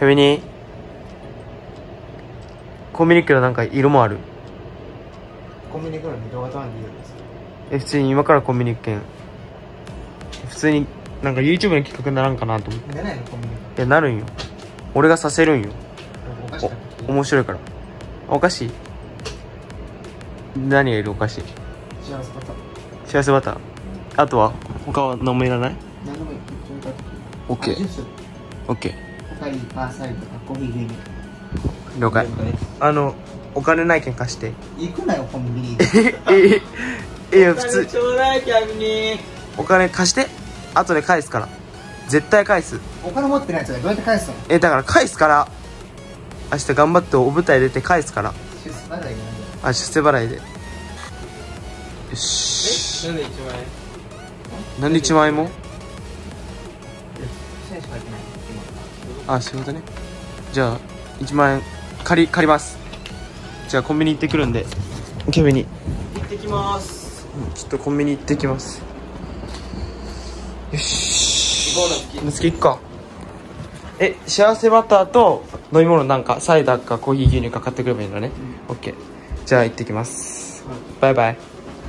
キャビニコンビニ行くけどなんか色もある。 コンビニ行くのに動画撮らんでいいですか？ 普通に今からコンビニ行くけん。普通になんか YouTube の企画にならんかなと思って。 出ないのコンビニ。 いや、なるんよ。俺がさせるんよ。 お菓子買ってきて。 面白いから。お菓子何がいる？お菓子。 幸せバター。 幸せバター。あとは他は何もいらない？ 何でもいい。 オッケー。 ジュース。 オッケー。 他にパーサイドとかコーヒー牛乳。 了解。お金ないけん貸して。 行くなよコンビニ。 普通。 ちょうだいキャビニ。 お金貸して。後で返すから。絶対返す。 お金持ってないやつがどうやって返すの？ だから返すから。明日頑張ってお舞台出て返すから。 出世払いがないよ。 出世払いで。よし。 なんで1万円？ なんで1万円も？ 1000しか入ってないあ、そういうことね。じゃあ1万円借ります。じゃあコンビニ行ってくるんで、キャビニ行ってきます。 ちょっとコンビニ行ってきます。よし。 行こうな好き行くか。幸せバターと飲み物なんかサイダーかコーヒー牛乳か買ってくればいいのね。オッケー。じゃあ行ってきます。バイバイ。 という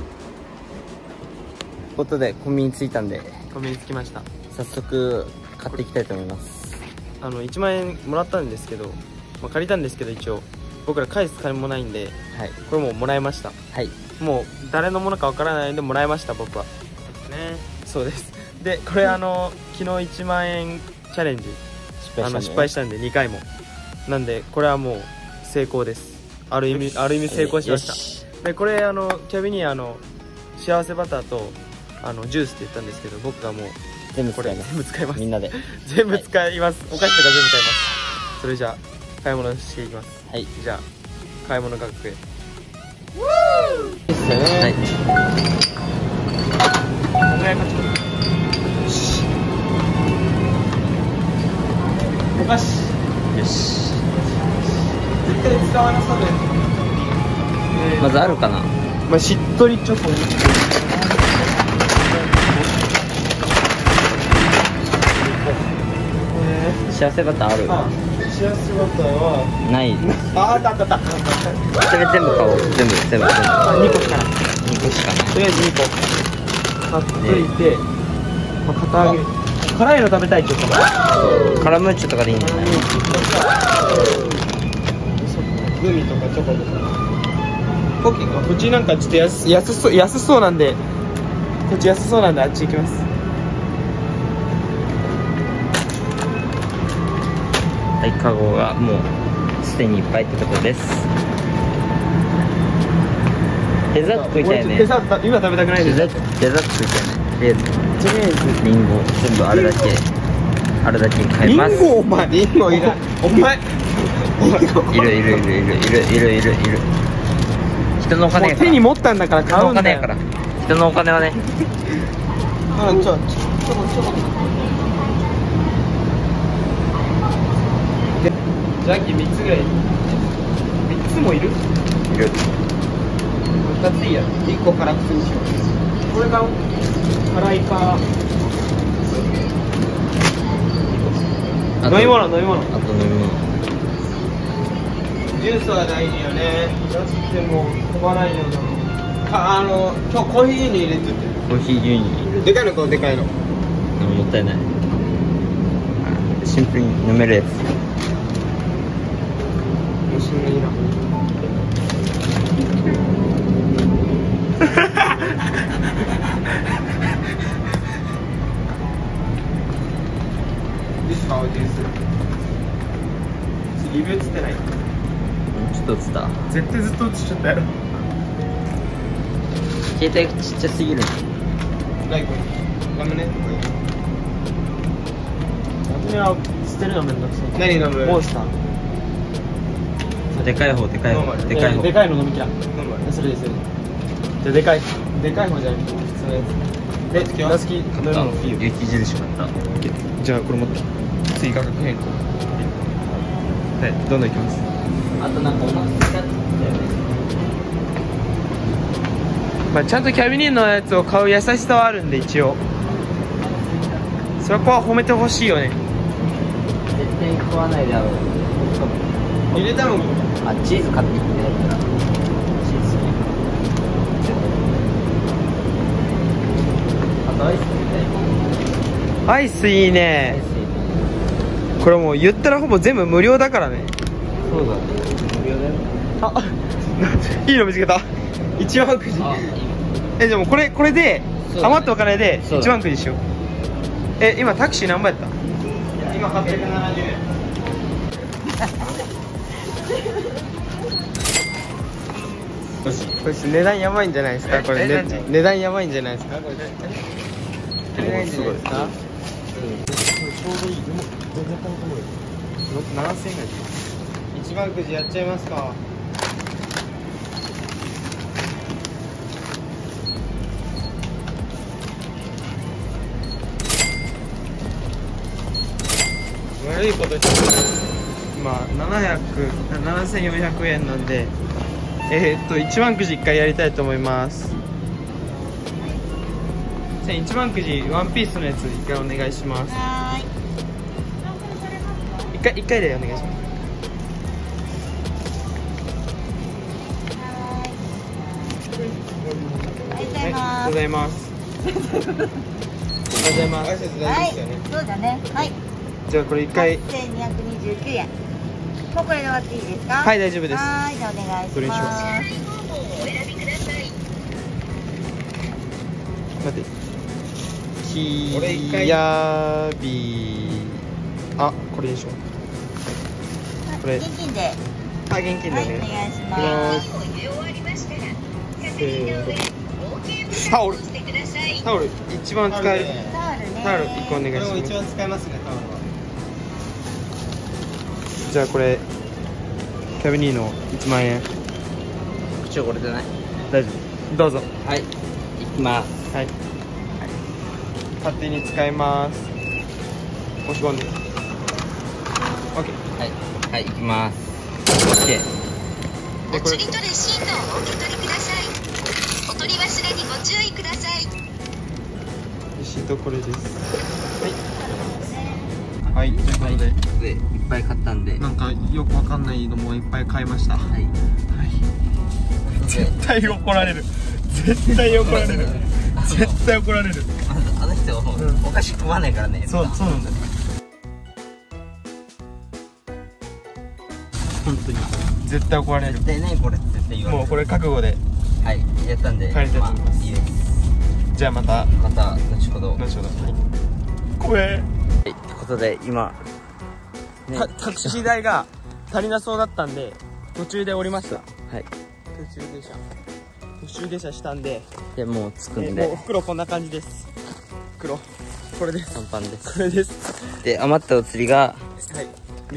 ことでコンビニ着いたんでコンビニ着きました。 早速買っていきたいと思います。 1万円もらったんですけど、借りたんですけど、一応僕ら返す金もないんで、 はい、 これもうもらいました。 はい、 もう誰のものかわからないのでもらいました。僕はね。そうです。でこれ昨日1万円チャレンジ失敗したんで2回もなんで、これはもう成功です。ある意味成功しました。でこれキャビに幸せバターとジュースって言ったんですけど、僕がもう全部これ全部使います。 みんなで全部使います、お菓子とか全部使います。それじゃあ買い物していきます。 はい、 じゃあ買い物額へ。 はい、 お願いかちお菓子よし。 絶対使わなさで、 まずあるかな。 しっとりチョコ幸せバターある？ 幸せバターはない。 あった。 それ全部買おう。全部 2個しかない。 2個しかない。 とりあえず2個買っといて、片揚げ辛いの食べたい。ちょっとカラムーチョとかでいいんじゃない？ グミとかチョコとかポッキーか。こっちなんかちょっと安そうなんで、こっち安そうなんであっち行きます。 はい、カゴがもうすでにいっぱいってことです。デザート食いたいね。 デザート今食べたくないです。 デザート食いたいね。とりあえずリンゴ全部あるだけ買います。 リンゴ、お前リンゴいらん。お前いる人のお金やから。 手に持ったんだから買うんだよ。 人のお金はね。 ちょジャッキ3つぐらい。3つもいる？2ついいや。1個辛口にしよう。これが辛いか。飲み物。 あと飲み物。 ジュースは大事よね。だってもう飛ばないよな。今日コーヒーに入れてて。 コーヒー牛乳。 でかいのとでかいの。 もったいない。シンプルに飲めるやつ。 もしもいいな。ですか、ジュース。リビューつってない。 ちょっと映った。 絶対ずっと映っちゃったやろ。 携帯がちっちゃすぎる。 ないこれ。ラムネ。ラムネは捨てるのめんどくさい。何飲む？モンスター。 でかい方。 でかいの飲みきらん。それです。じゃあでかい方じゃない。それ。ラスキ飲むのいいよ。 雪印買った。 じゃあこれ持って。追加額変更。はい、どんどんいきます。 あとなんかお腹すいたって言ったよね。 ちゃんとキャビニーのやつを買う優しさはあるんで、一応そこは褒めてほしいよね。 絶対こ食わないでゆで卵。 あ、チーズ買ってきてやったらチーズあとアイスみたいアイスいいね。これもう言ったらほぼ全部無料だからね。 そうだね、無料だよ。 あ、いいの見つけた。一番くじ。じゃあもうこれで、余ったお金で一番くじしよう。今タクシー何倍やった？今870円。これ値段やばいんじゃないですか？これ値段やばいんじゃないですか？これ値段いいんじゃないですか？ちょうどいい。全然買うと思うよ。7000円がいい。一番くじやっちゃいますか？悪いことして今7400円なんで一番くじ1回やりたいと思います。じゃあ一番くじワンピースのやつ1回お願いします。一回でお願いします。ありがとうございます。ありがとうございます。挨拶大事ですよね。 そうだね。はい。 じゃあこれ1回 8229円。もうこれで終わっていいですか？ はい、大丈夫です。 はい、じゃあお願いします。 どれにします？待って。きやび。あ、これでしょ。これ。 現金で。 あ、現金でね。 はい、お願いします。 タオル。タオル一番使える。タオル1個お願いします。 これも一番使えますね、タオルは。 じゃあこれキャビニーの1万円。 口これじゃない？ 大丈夫。どうぞ。 はい、行きます。 はい。勝手に使います。押し込んで。オッケー。 はい、はい、行きます。オッケー。 でこれ。 お釣りとレシートをお受け取りください。お取り忘れにご注意ください。 レシートこれです。はい。はい、ということで。 で、いっぱい買ったんで。 なんかよくわかんないのもいっぱい買いました。 はい。 絶対怒られる。絶対怒られる。絶対怒られる。 あの人、お菓子食わないからね。 そうなんだよ。本当に絶対怒られる。 絶対ね、これって絶対言われる。 もうこれ覚悟で。 はい、やったんで。 帰りたいと思います。 いいです。 じゃあまた後ほど。 後ほど。はい。怖え。 ということで今、ね、 タクシー代が足りなそうだったんで途中で降りました。はい。途中下車したんで。 でもう着くんで。 もう袋こんな感じです。袋これです。 パンパンです。 これです。 で余ったお釣りがはい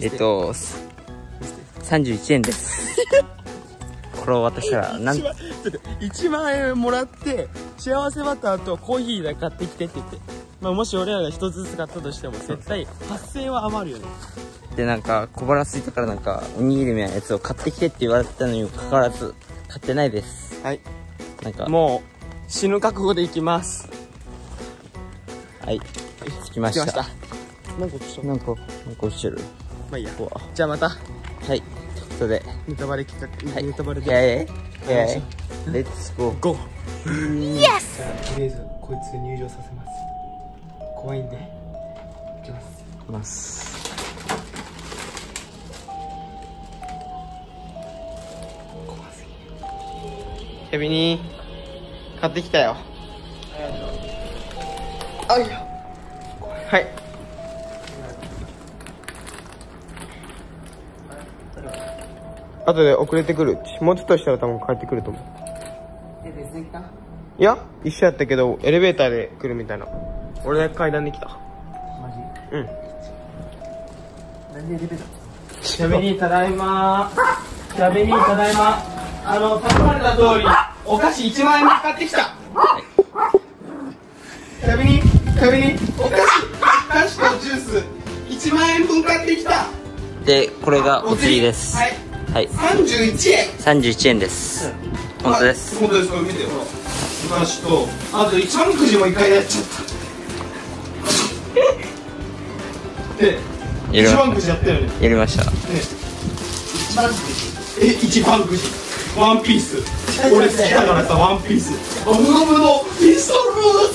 31円です。これを渡したらなん 1万円もらって幸せバターとコーヒーで買ってきてって言って、まあ、もし俺らが1つずつ買ったとしても絶対8000円は余るよね。 でなんか小腹空いたからなんかおにぎりみたいなやつを買ってきてって言われたのにもかかわらず買ってないです。はい。なんかもう死ぬ覚悟で行きます。 はい、着きました。 なんか落ちた。 なんか落ちてる。 まあいいや。じゃあまた。 はい。ということでネタバレ企画、 はい、 ネタバレで。 レッツゴー。 ゴー。 イエス。 とりあえずこいつ入場させます。怖いんで。行きます。 行きます。 ケビニー買ってきたよ。あいや。はい。後で遅れてくる。もうちょっとしたら多分帰ってくると思う。 別に来た？ いや、一緒やったけどエレベーターで来るみたいな。俺だけ階段で来た。 マジ？ うん。 なんでエレベーター？ キャビニーただいま。キャビニーただいま。頼まれた通りお菓子1万円買ってきた。キャビニーお菓子とジュース1万円分買ってきた。 でこれがお釣りです。 はい。 はい。 31円。 31円です。本当です。 本当です。これ見てよ。ほら。お菓子とあと一番くじも1回やっちゃった。でやりました一番くじやったよね。 やりました。 一番くじ。ワンピース。俺好きだからさ、ワンピース。ゴムゴムのピストル。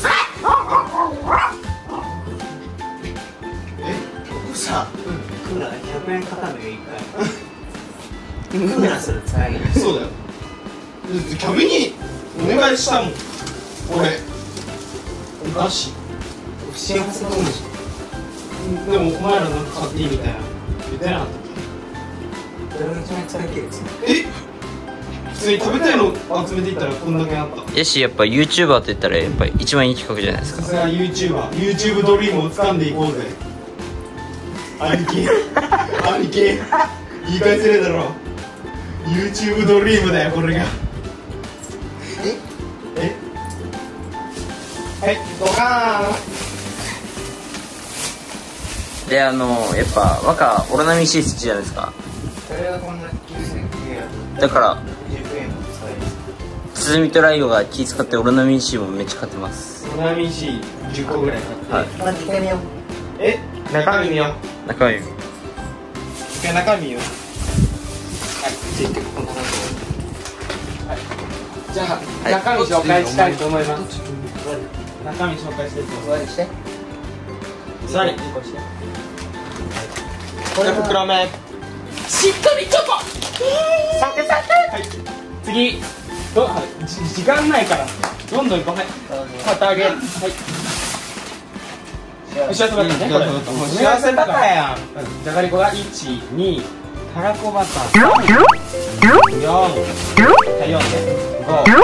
さ、クーラー100円かかるよ1回。クーラーする使い。 そうだよ。キャビにお願いしたもん。俺。おかしい。 幸せだもんでしょ。 でもお前らなんか買っていいみたいな言ってなかったっどれが一番使い切るんですか。 け？普通に食べたいの集めていったらこんだけあった。 やし、やっぱ YouTuber って言ったらやっぱ一番いい企画じゃないですか。 さすが YouTube ドリームを掴んでいこうぜ。兄貴兄貴言い返せねえだろ。 YouTube ドリームだよこれが。えはいドカーン。 で、やっぱ若オロナミン C 好きじゃないですか。 それがこんな9900 だから円も使える。 スズミとライオが気使ってオロナミン C もめっちゃ買ってます。 オロナミン C10 個ぐらい買って、 はい。 まず1回見よう。 中身見よう。 中身一回中身見よう。じゃあ、中身紹介したいと思います。中身紹介していきます。 して。 座り。これ袋目。しっかりちょっと。はい。次。時間ないから。どんどん行こう。はい。旗揚げ。はい。幸せバターね。これ。幸せバターやん。じゃがりこが1、2。たらこバター。4。4ね。5。6。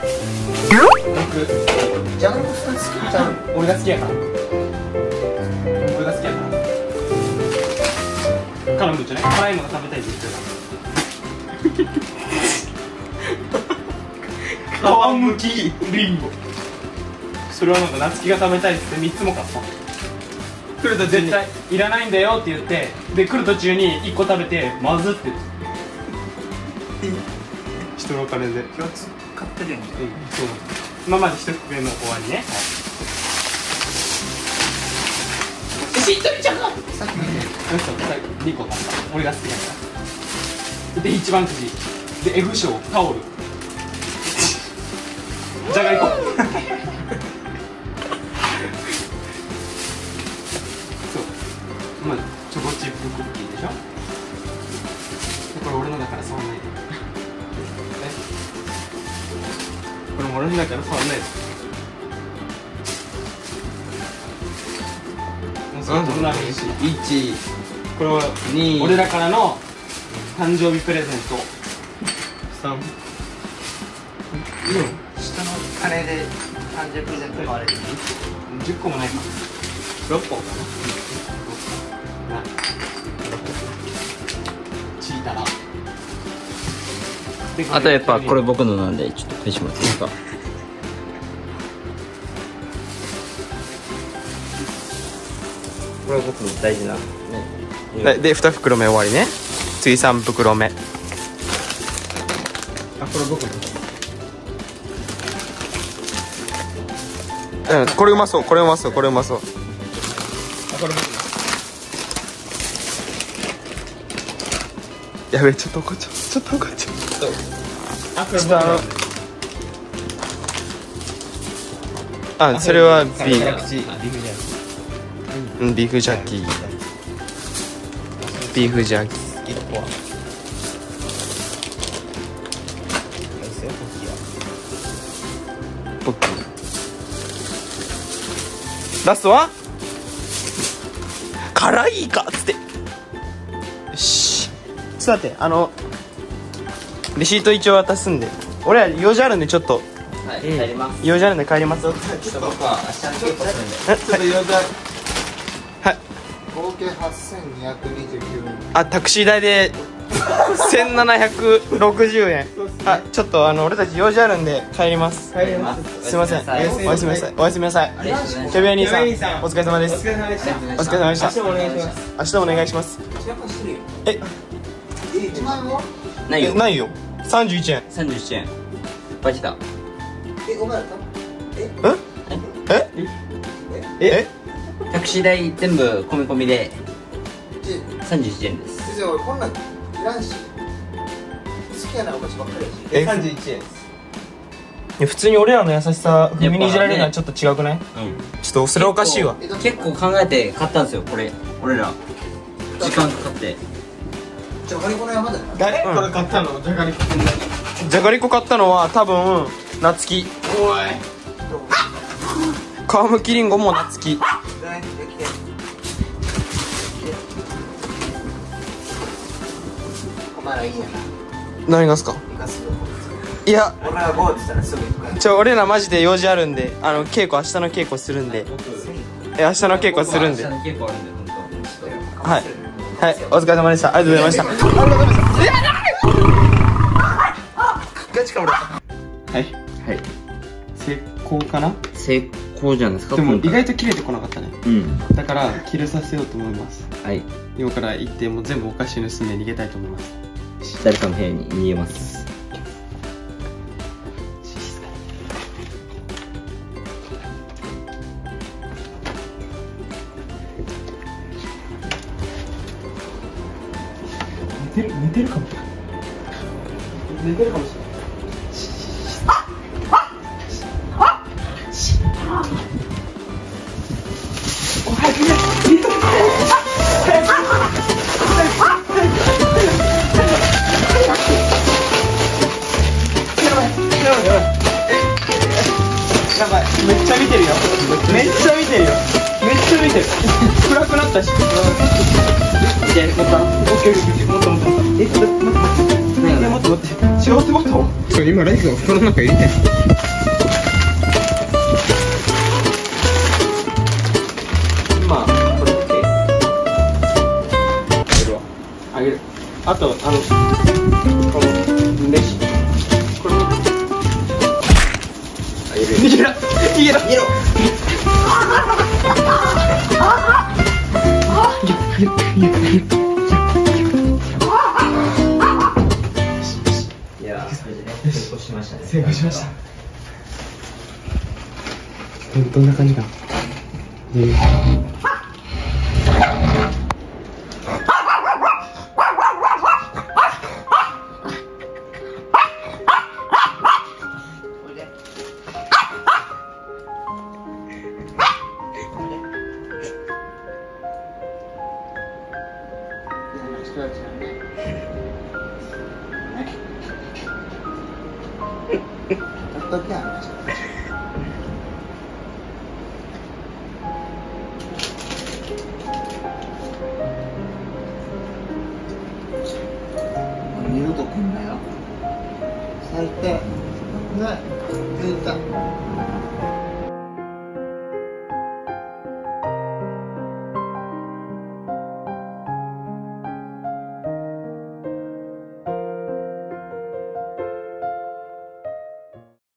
じゃがりこ好きじゃん。 俺が好きやから。俺が好きやから。辛いもんじゃない。辛いのが食べたいって言ってた。皮むきリンゴ。それはなんか夏希が食べたいって3つも買った。来ると絶対いらないんだよって言って、で来る途中に1個食べてまずって言って。人のお金で。 今日買ってるよね。 そう。今まで1袋目の終わりね。しっとりちゃんがさっき2個買った。俺が好きだからで一番くじで F 賞タオルじゃがりこそうまあチョコチップクッキーでしょ。これ俺のだから触んないで。これも俺のだから触んないで。1これは2俺らからの誕生日プレゼント。3 下の金で誕生日プレゼント買われる。 10個もないか6個かな。チータラ。 あとやっぱこれ僕のなんでちょっと返してもらっていいですか。これは僕の大事なね。 で2袋目終わりね。次3袋目。あ、これ僕の。うん、これうまそう、これうまそう、これうまそう。あ、これ僕の。やべえ、ちょっと怒っちゃう、ちょっと怒っちゃう。あ、これ僕の。あ、それはビーフジャーキー。ビーフジャーキー。1個は。ポッキー。ラストは辛いかっつって。よし。ちょっと待って、レシート一応渡すんで。俺ら用事あるんでちょっと。 はい、帰ります。 用事あるんで帰ります。 ちょっと僕は明日の稽古するんで。 ちょっと用事ある。はい。 合計8229円。 あ、タクシー代で1760円。あ、ちょっと俺たち用事あるんで帰ります。 帰ります。 すいません。おやすみなさい。おやすみなさい。キャビア兄さん、お疲れ様です。お疲れ様でした。明日もお願いします。明日もお願いします。え、 1万円はないよ。 ないよ。31円。 31円。バジタ。 お前らえ？ タクシー代全部込み込みで。 31円です。 先生、俺こんなんいらんし、好きやなお菓子ばっかりやし。31円です。 いや普通に俺らの優しさ踏みにじられるのはちょっと違くない？うん。ちょっとそれおかしいわ。 結構考えて買ったんですよこれ。俺ら時間かかって。 じゃがりこの山だよ。 誰これ買ったの？じゃがりこ。じゃがりこ買ったのは多分夏希。おい。皮むきりんごも夏希。何がっすか？いや、俺ら5って言ったらすぐ行くから。俺らマジで用事あるんで、稽古明日の稽古するんで。明日の稽古するんで。はいはい、お疲れ様でした。ありがとうございました。ガチか俺。はいはい。成功かな？ 成功じゃないですか。 でも意外と切れてこなかったね。 うん。 だから切れさせようと思います。 はい。 今から行ってもう全部お菓子盗んで逃げたいと思います。 誰かの部屋に逃げます。 寝てるかも。寝てるかもしれない。やばい、めっちゃ見てるよ。めっちゃ見てるよ。めっちゃ見てる。暗くなったし。もっともっと。もっと待って。違うってこと？今ライフが袋の中入れてる。今これだけあげる。あとこのレシこれあげる。逃げろ逃げろ逃げろ。成功しました。どんな感じかな。 二度と来んなよ。最低。ね、ずっと。